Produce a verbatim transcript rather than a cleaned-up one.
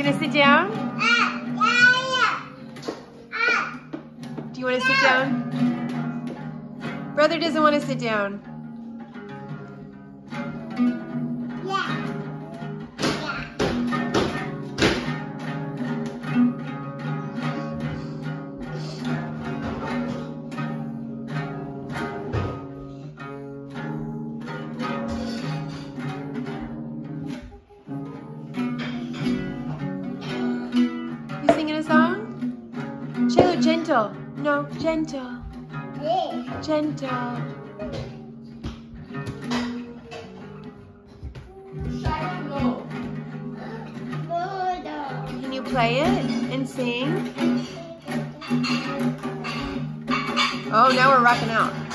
gonna sit down? Do you want to sit down? Brother doesn't want to sit down. You singing a song? Shiloh, gentle. No, gentle. Gentle. Can you play it and sing? Oh, now we're rocking out.